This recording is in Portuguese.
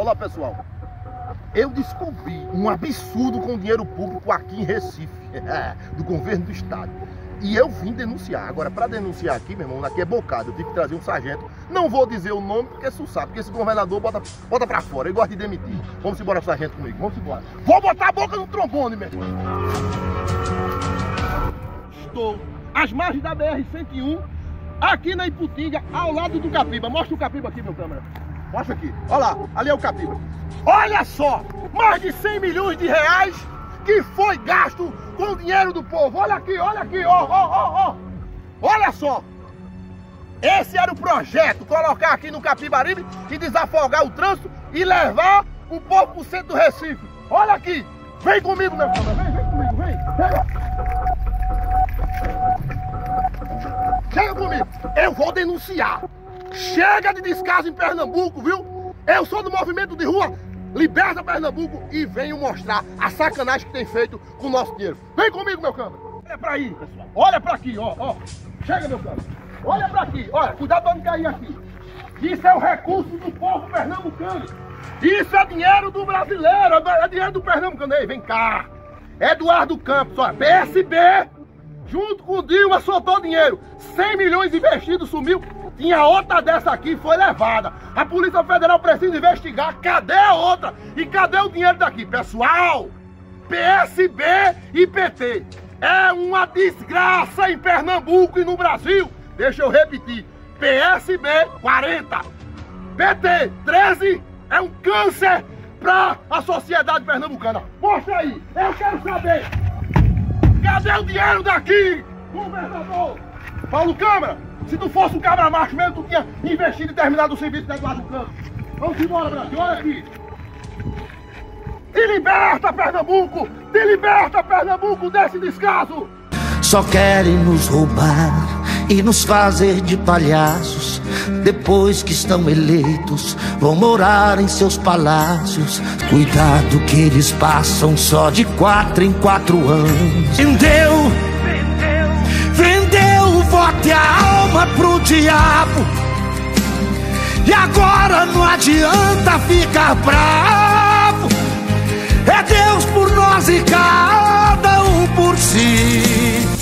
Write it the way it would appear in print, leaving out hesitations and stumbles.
Olha lá, pessoal. Eu descobri um absurdo com dinheiro público aqui em Recife, do governo do estado. E eu vim denunciar. Agora, para denunciar aqui, meu irmão, aqui é bocado. Eu tive que trazer um sargento. Não vou dizer o nome, porque você sabe, porque esse governador bota pra fora. Ele gosta de demitir. Vamos embora, sargento, comigo. Vamos embora. Vou botar a boca no trombone, meu irmão. Estou às margens da BR-101, aqui na Iputinga, ao lado do Capiba. Mostra o Capiba aqui, meu câmera. Mostra aqui. Olha lá, ali é o Capiba. Olha só, mais de 100 milhões de reais que foi gasto com o dinheiro do povo. Olha aqui, ó. Olha só. Esse era o projeto, colocar aqui no Capibaribe e desafogar o trânsito e levar o povo pro centro do Recife. Olha aqui. Vem comigo, meu câmera. Vem comigo, vem. Chega comigo. Eu vou denunciar. Chega de descaso em Pernambuco, viu? Eu sou do movimento de rua Liberta Pernambuco e venho mostrar a sacanagem que tem feito com o nosso dinheiro. Vem comigo, meu câmera. Olha pra aí, pessoal. Olha pra aqui, ó. Chega, meu câmera. Olha pra aqui. Olha, cuidado pra não cair aqui. Isso é o recurso do povo pernambucano. Isso é dinheiro do brasileiro. É dinheiro do pernambucano. Ei, vem cá. Eduardo Campos, ó. PSB, junto com o Dilma, soltou dinheiro. 100 milhões investidos, sumiu. Tinha outra dessa aqui, foi levada. A Polícia Federal precisa investigar. Cadê a outra? E cadê o dinheiro daqui? Pessoal, PSB e PT. É uma desgraça em Pernambuco e no Brasil. Deixa eu repetir. PSB 40. PT 13 é um câncer para a sociedade pernambucana. Mostra aí. Eu quero saber. Cadê o dinheiro daqui, governador? Paulo Câmara. Se tu fosse um cabra macho mesmo, tu tinha investido e terminado o serviço do Eduardo Campos. Vamos embora, Brasil, olha aqui. Te liberta, Pernambuco! Te liberta, Pernambuco, desse descaso! Só querem nos roubar e nos fazer de palhaços. Depois que estão eleitos, vão morar em seus palácios. Cuidado que eles passam só de 4 em 4 anos. Vendeu o voto e a alma pro diabo. E agora não adianta ficar bravo. É Deus por nós e cada um por si.